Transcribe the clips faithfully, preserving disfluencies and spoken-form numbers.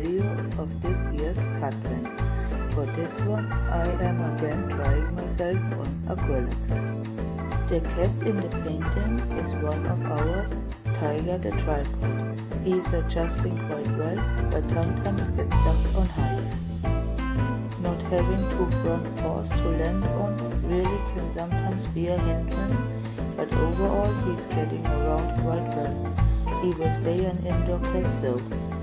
video of this year's Catvent. For this one, I am again trying myself on acrylics. The cat in the painting is one of ours, Tiger the tripod. He is adjusting quite well, but sometimes gets stuck on heights. Not having two front paws to land on really can sometimes be a hindrance, but overall he's getting around quite well. He will stay an indoor cat though.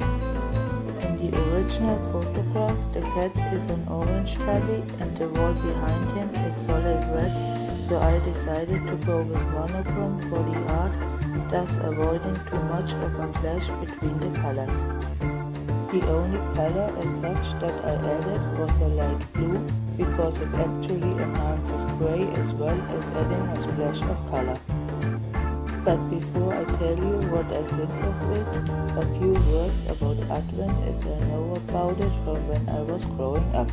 In the original photograph, the cat is an orange tabby and the wall behind him is solid red, so I decided to go with monochrome for the art, thus avoiding too much of a clash between the colors. The only color as such that I added was a light blue, because it actually enhances gray as well as adding a splash of color. But before I tell you what I think of it, a few words about Advent as I know about it from when I was growing up.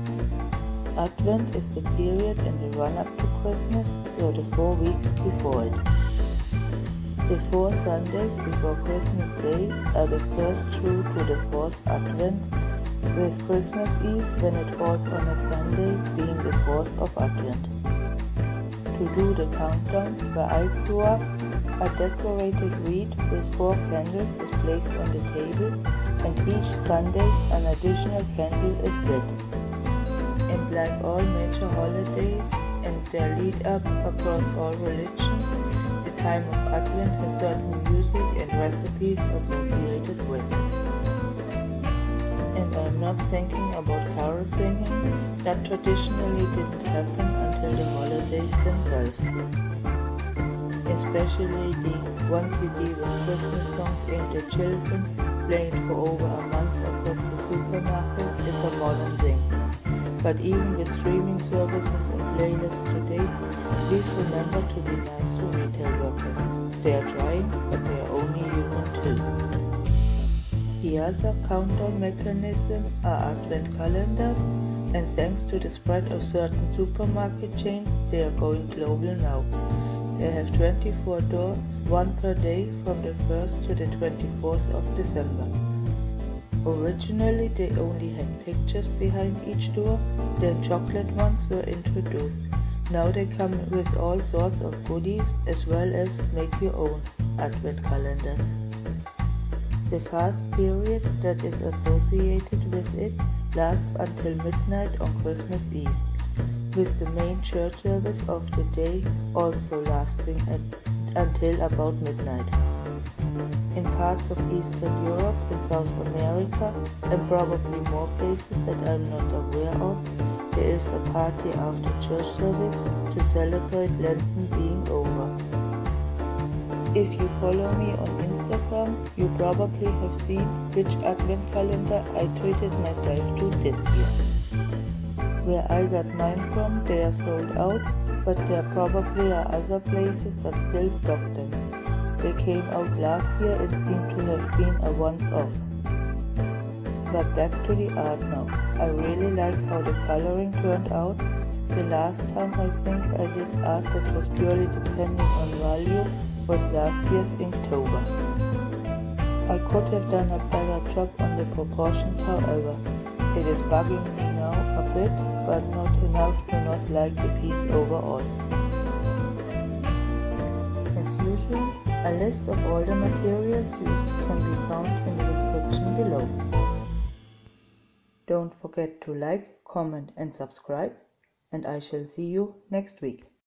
Advent is the period in the run-up to Christmas, or the four weeks before it. The four Sundays before Christmas Day are the first through to the fourth Advent, with Christmas Eve, when it falls on a Sunday, being the fourth of Advent. To do the countdown, where I grew up, a decorated wreath with four candles is placed on the table, and each Sunday an additional candle is lit. And like all major holidays and their lead up across all religions, the time of Advent has certain music and recipes associated with it. And I'm not thinking about carol singing, that traditionally didn't happen until the holidays themselves. Especially the one C D with Christmas songs aimed at children, played for over a month across the supermarket, is a modern thing. But even with streaming services and playlists today, please remember to be nice to retail workers. They are trying, but they are only human too. The other countdown mechanism are Advent calendars, and thanks to the spread of certain supermarket chains, they are going global now. They have twenty-four doors, one per day from the first to the twenty-fourth of December. Originally they only had pictures behind each door, then chocolate ones were introduced. Now they come with all sorts of goodies, as well as make your own Advent calendars. The fast period that is associated with it lasts until midnight on Christmas Eve, with the main church service of the day also lasting at, until about midnight. In parts of Eastern Europe and South America, and probably more places that I'm not aware of, there is a party after church service to celebrate Lenten being over. If you follow me on Instagram, you probably have seen which Advent calendar I treated myself to this year. Where I got mine from, they are sold out, but there probably are other places that still stock them. They came out last year and seem to have been a once-off. But back to the art now. I really like how the coloring turned out. The last time I think I did art that was purely depending on value was last year's Inktober. I could have done a better job on the proportions, however. It is bugging me now a bit, but not enough to not like the piece overall. As usual, a list of all the materials used can be found in the description below. Don't forget to like, comment and subscribe, and I shall see you next week.